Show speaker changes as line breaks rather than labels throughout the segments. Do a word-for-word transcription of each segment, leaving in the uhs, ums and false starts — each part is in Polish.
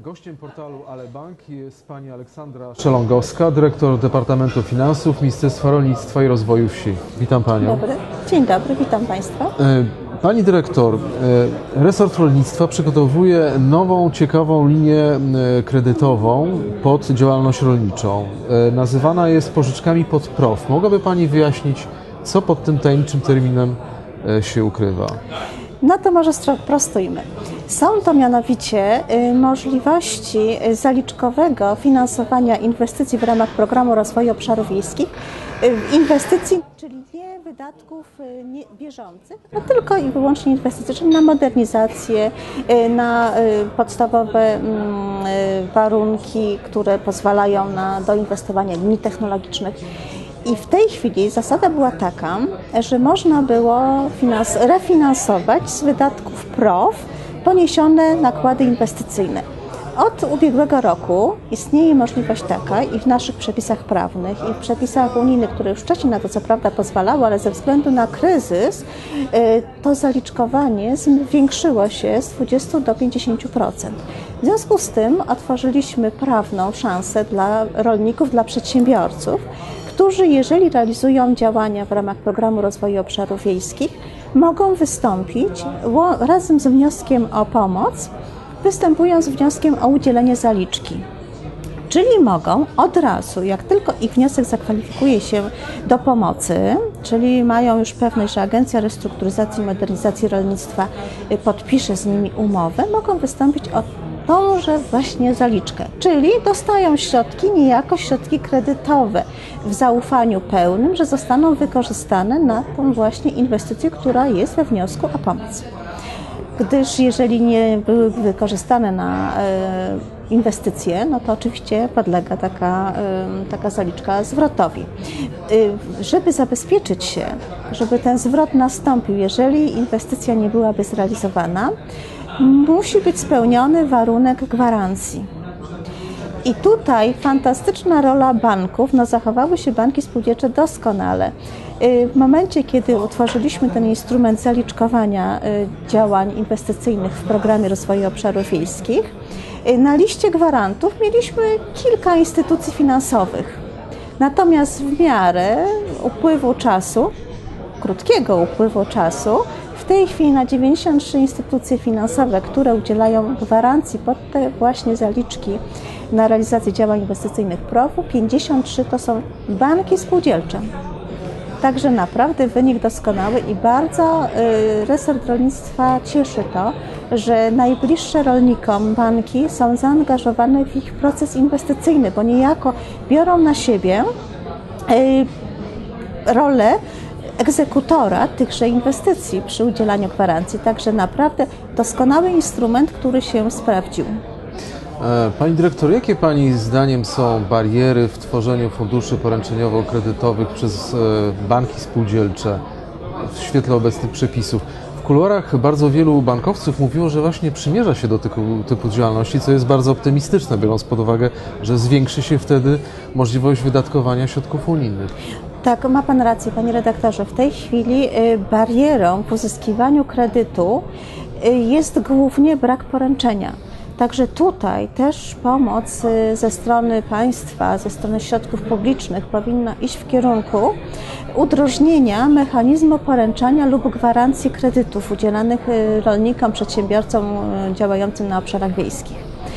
Gościem portalu AleBank jest pani Aleksandra Szelongowska, dyrektor Departamentu Finansów Ministerstwa Rolnictwa i Rozwoju Wsi. Witam panią.
Dobry. Dzień dobry, witam państwa.
Pani dyrektor, resort rolnictwa przygotowuje nową, ciekawą linię kredytową pod działalność rolniczą. Nazywana jest pożyczkami pod P R O W. Mogłaby pani wyjaśnić, co pod tym tajemniczym terminem się ukrywa?
No to może sprostujmy. Są to mianowicie możliwości zaliczkowego finansowania inwestycji w ramach Programu Rozwoju Obszarów Wiejskich. Inwestycji, czyli nie wydatków nie bieżących, a tylko i wyłącznie inwestycji, czyli na modernizację, na podstawowe warunki, które pozwalają na doinwestowanie linii technologicznych. I w tej chwili zasada była taka, że można było refinansować z wydatków P R O W poniesione nakłady inwestycyjne. Od ubiegłego roku istnieje możliwość taka i w naszych przepisach prawnych, i w przepisach unijnych, które już wcześniej na to co prawda pozwalały, ale ze względu na kryzys to zaliczkowanie zwiększyło się z dwudziestu do pięćdziesięciu procent. W związku z tym otworzyliśmy prawną szansę dla rolników, dla przedsiębiorców, którzy, jeżeli realizują działania w ramach Programu Rozwoju Obszarów Wiejskich, mogą wystąpić razem z wnioskiem o pomoc, występują z wnioskiem o udzielenie zaliczki. Czyli mogą od razu, jak tylko ich wniosek zakwalifikuje się do pomocy, czyli mają już pewność, że Agencja Restrukturyzacji i Modernizacji Rolnictwa podpisze z nimi umowę, mogą wystąpić o tąże właśnie zaliczkę, czyli dostają środki, niejako środki kredytowe w zaufaniu pełnym, że zostaną wykorzystane na tą właśnie inwestycję, która jest we wniosku o pomoc. Gdyż jeżeli nie były wykorzystane na e, inwestycje, no to oczywiście podlega taka, e, taka zaliczka zwrotowi. E, żeby zabezpieczyć się, żeby ten zwrot nastąpił, jeżeli inwestycja nie byłaby zrealizowana, musi być spełniony warunek gwarancji. I tutaj fantastyczna rola banków, no zachowały się banki spółdzielcze doskonale. W momencie, kiedy utworzyliśmy ten instrument zaliczkowania działań inwestycyjnych w Programie Rozwoju Obszarów Wiejskich, na liście gwarantów mieliśmy kilka instytucji finansowych. Natomiast w miarę upływu czasu, krótkiego upływu czasu, w tej chwili na dziewięćdziesiąt trzy instytucje finansowe, które udzielają gwarancji pod te właśnie zaliczki na realizację działań inwestycyjnych P R O W-u, pięćdziesiąt trzy to są banki spółdzielcze. Także naprawdę wynik doskonały i bardzo y, resort rolnictwa cieszy to, że najbliższe rolnikom banki są zaangażowane w ich proces inwestycyjny, bo niejako biorą na siebie y, rolę egzekutora tychże inwestycji przy udzielaniu gwarancji. Także naprawdę doskonały instrument, który się sprawdził.
Pani dyrektor, jakie Pani zdaniem są bariery w tworzeniu funduszy poręczeniowo-kredytowych przez banki spółdzielcze w świetle obecnych przepisów? W kuluarach bardzo wielu bankowców mówiło, że właśnie przymierza się do tego typu działalności, co jest bardzo optymistyczne, biorąc pod uwagę, że zwiększy się wtedy możliwość wydatkowania środków unijnych.
Tak, ma Pan rację, Panie redaktorze. W tej chwili barierą w uzyskiwaniu kredytu jest głównie brak poręczenia. Także tutaj też pomoc ze strony państwa, ze strony środków publicznych powinna iść w kierunku udrożnienia mechanizmu poręczania lub gwarancji kredytów udzielanych rolnikom, przedsiębiorcom działającym na obszarach wiejskich.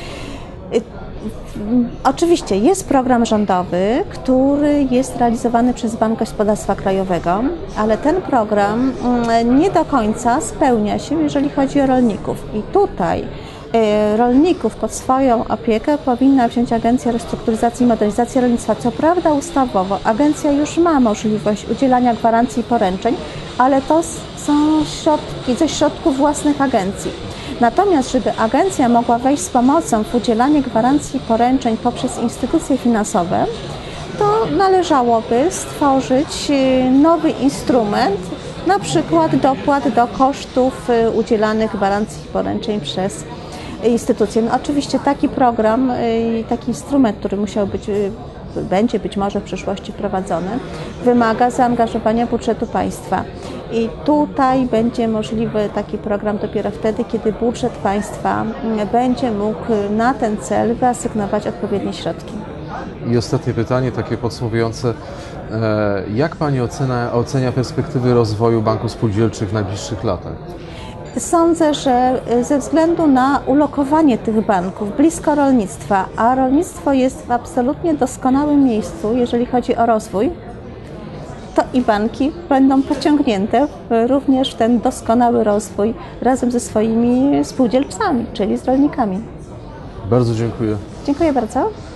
Oczywiście jest program rządowy, który jest realizowany przez Bank Gospodarstwa Krajowego, ale ten program nie do końca spełnia się, jeżeli chodzi o rolników. I tutaj rolników pod swoją opiekę powinna wziąć Agencja Restrukturyzacji i Modernizacji Rolnictwa. Co prawda ustawowo agencja już ma możliwość udzielania gwarancji i poręczeń, ale to są środki ze środków własnych agencji. Natomiast, żeby agencja mogła wejść z pomocą w udzielanie gwarancji i poręczeń poprzez instytucje finansowe, to należałoby stworzyć nowy instrument, na przykład dopłat do kosztów udzielanych gwarancji i poręczeń przez instytucje. No, oczywiście taki program i taki instrument, który musiał być będzie być może w przyszłości wprowadzony, wymaga zaangażowania budżetu państwa. I tutaj będzie możliwy taki program dopiero wtedy, kiedy budżet państwa będzie mógł na ten cel wyasygnować odpowiednie środki.
I ostatnie pytanie, takie podsumowujące. Jak Pani ocena, ocenia perspektywy rozwoju banków spółdzielczych w najbliższych latach?
Sądzę, że ze względu na ulokowanie tych banków blisko rolnictwa, a rolnictwo jest w absolutnie doskonałym miejscu, jeżeli chodzi o rozwój, to i banki będą pociągnięte w również ten doskonały rozwój razem ze swoimi spółdzielcami, czyli z rolnikami.
Bardzo dziękuję.
Dziękuję bardzo.